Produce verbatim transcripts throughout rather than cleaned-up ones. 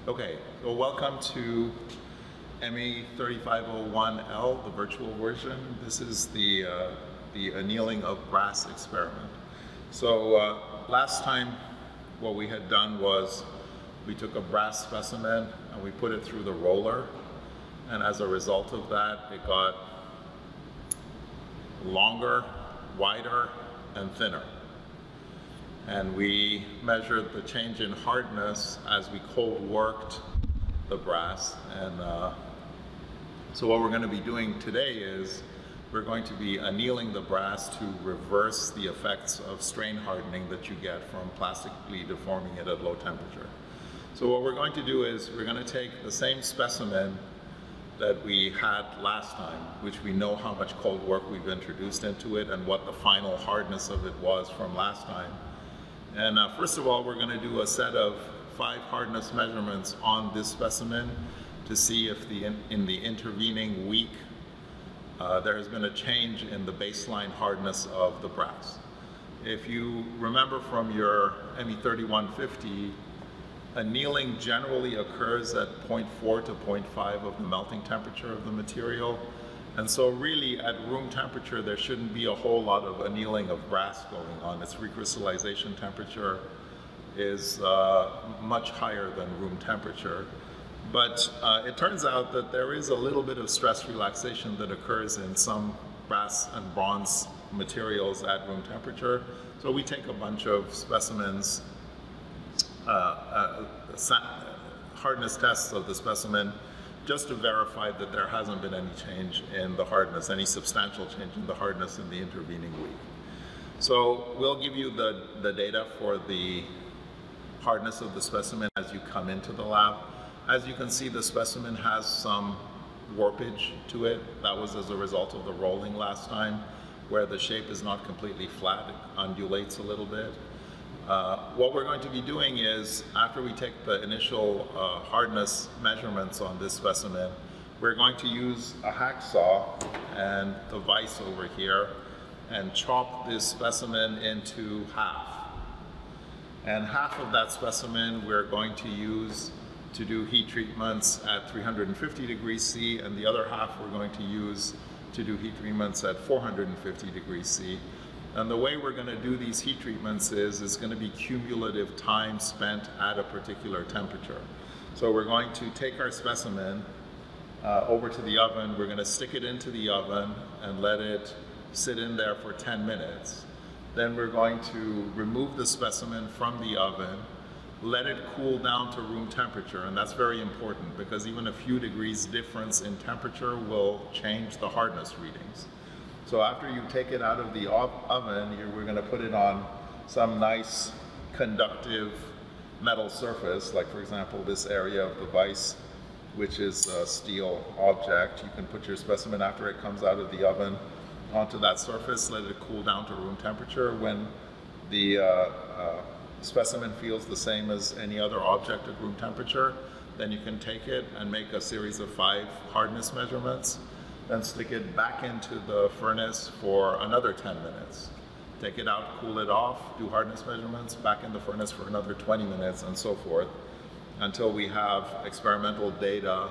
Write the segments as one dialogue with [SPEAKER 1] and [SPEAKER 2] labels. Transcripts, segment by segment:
[SPEAKER 1] Okay, so welcome to M E thirty-five oh one L, the virtual version. This is the, uh, the annealing of brass experiment. So uh, last time what we had done was we took a brass specimen and we put it through the roller, and as a result of that it got longer, wider, and thinner. And we measured the change in hardness as we cold worked the brass. And uh, so what we're going to be doing today is we're going to be annealing the brass to reverse the effects of strain hardening that you get from plastically deforming it at low temperature. So what we're going to do is we're going to take the same specimen that we had last time, which we know how much cold work we've introduced into it and what the final hardness of it was from last time. And uh, first of all, we're going to do a set of five hardness measurements on this specimen to see if the in, in the intervening week uh, there has been a change in the baseline hardness of the brass. If you remember from your M E thirty-one fifty, annealing generally occurs at zero point four to zero point five of the melting temperature of the material. And so really at room temperature, there shouldn't be a whole lot of annealing of brass going on. Its recrystallization temperature is uh, much higher than room temperature. But uh, it turns out that there is a little bit of stress relaxation that occurs in some brass and bronze materials at room temperature. So we take a bunch of specimens, uh, uh, hardness tests of the specimen, just to verify that there hasn't been any change in the hardness, any substantial change in the hardness in the intervening week. So we'll give you the, the data for the hardness of the specimen as you come into the lab. As you can see, the specimen has some warpage to it. That was as a result of the rolling last time, where the shape is not completely flat, it undulates a little bit. Uh, what we're going to be doing is, after we take the initial uh, hardness measurements on this specimen, we're going to use a hacksaw and the vise over here and chop this specimen into half. And half of that specimen we're going to use to do heat treatments at three hundred fifty degrees C, and the other half we're going to use to do heat treatments at four hundred fifty degrees C. And the way we're going to do these heat treatments is it's going to be cumulative time spent at a particular temperature. So we're going to take our specimen uh, over to the oven. We're going to stick it into the oven and let it sit in there for ten minutes. Then we're going to remove the specimen from the oven, let it cool down to room temperature. And that's very important because even a few degrees difference in temperature will change the hardness readings. So after you take it out of the oven, you're, we're going to put it on some nice conductive metal surface, like for example this area of the vise, which is a steel object. You can put your specimen after it comes out of the oven onto that surface, let it cool down to room temperature. When the uh, uh, specimen feels the same as any other object at room temperature, then you can take it and make a series of five hardness measurements. Then stick it back into the furnace for another ten minutes. Take it out, cool it off, do hardness measurements, back in the furnace for another twenty minutes, and so forth, until we have experimental data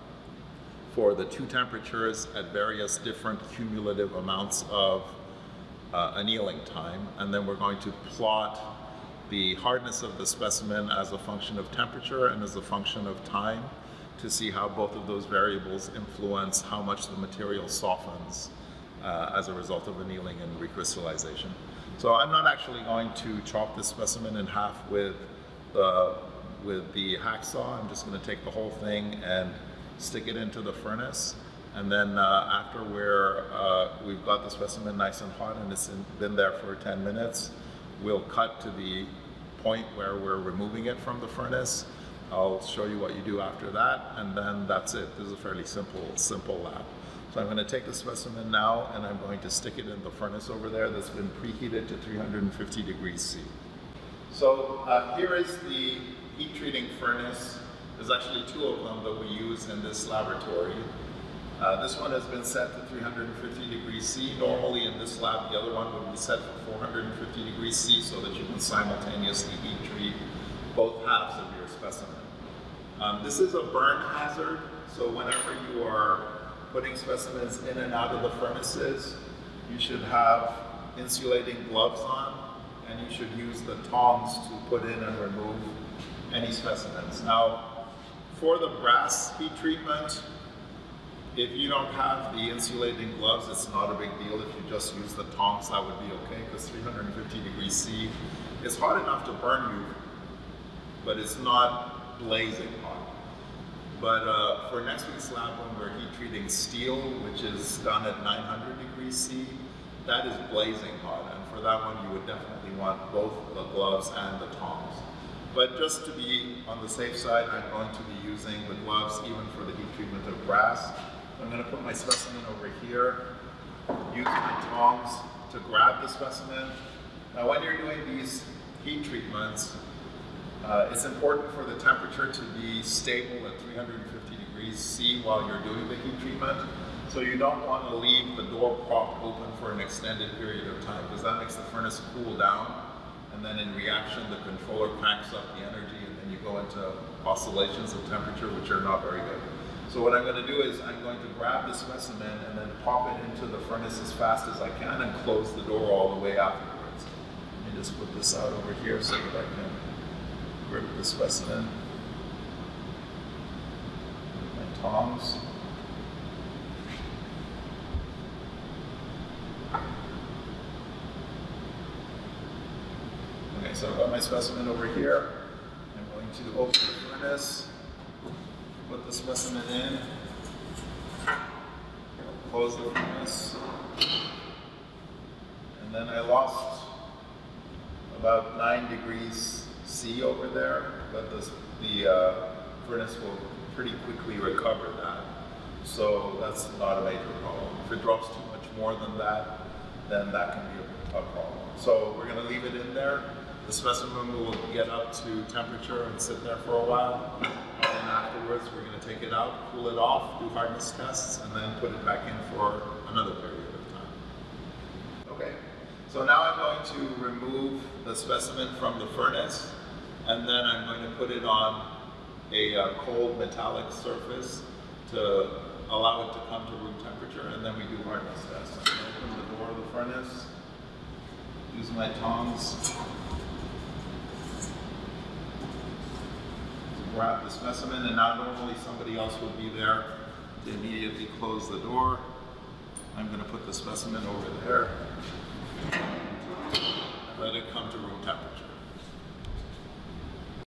[SPEAKER 1] for the two temperatures at various different cumulative amounts of uh, annealing time. And then we're going to plot the hardness of the specimen as a function of temperature and as a function of time, to see how both of those variables influence how much the material softens uh, as a result of annealing and recrystallization. So I'm not actually going to chop this specimen in half with, uh, with the hacksaw. I'm just going to take the whole thing and stick it into the furnace. And then uh, after we're, uh, we've got the specimen nice and hot and it's in, been there for ten minutes, we'll cut to the point where we're removing it from the furnace. I'll show you what you do after that, and then that's it. This is a fairly simple, simple lab. So I'm going to take the specimen now, and I'm going to stick it in the furnace over there that's been preheated to three hundred fifty degrees C. So uh, here is the heat treating furnace. There's actually two of them that we use in this laboratory. Uh, this one has been set to three hundred fifty degrees C. Normally in this lab, the other one would be set for four hundred fifty degrees C so that you can simultaneously heat treat both halves of your specimen. Um, this is a burn hazard, so whenever you are putting specimens in and out of the furnaces, you should have insulating gloves on, and you should use the tongs to put in and remove any specimens. Now, for the brass heat treatment, if you don't have the insulating gloves, it's not a big deal. If you just use the tongs, that would be okay, because three hundred fifty degrees C is hot enough to burn you, but it's not blazing hot. But uh, for next week's lab, when we're heat treating steel, which is done at nine hundred degrees C, that is blazing hot. And for that one, you would definitely want both the gloves and the tongs. But just to be on the safe side, I'm going to be using the gloves even for the heat treatment of brass. I'm going to put my specimen over here, use my tongs to grab the specimen. Now when you're doing these heat treatments, uh, it's important for the temperature to be stable at three hundred fifty degrees C while you're doing the heat treatment. So you don't want to leave the door propped open for an extended period of time, because that makes the furnace cool down, and then in reaction the controller packs up the energy, and then you go into oscillations of temperature which are not very good. So what I'm going to do is I'm going to grab the specimen and then pop it into the furnace as fast as I can and close the door all the way afterwards. Let me just put this out over here so that I can grip the specimen with my tongs. Okay, so I've got my specimen over here. I'm going to open the furnace, put the specimen in, close the furnace, and then I lost about nine degrees C over there, but this, the uh, furnace will pretty quickly recover that. So that's not a major problem. If it drops too much more than that, then that can be a, a problem. So we're going to leave it in there. The specimen will get up to temperature and sit there for a while. And afterwards, we're going to take it out, cool it off, do hardness tests, and then put it back in for another period of time. Okay, so now I'm going to remove the specimen from the furnace, and then I'm going to put it on a uh, cold metallic surface to allow it to come to room temperature, and then we do hardness tests. I'm going to open the door of the furnace, use my tongs, grab the specimen, and now normally somebody else would be there to immediately close the door. I'm going to put the specimen over there and let it come to room temperature.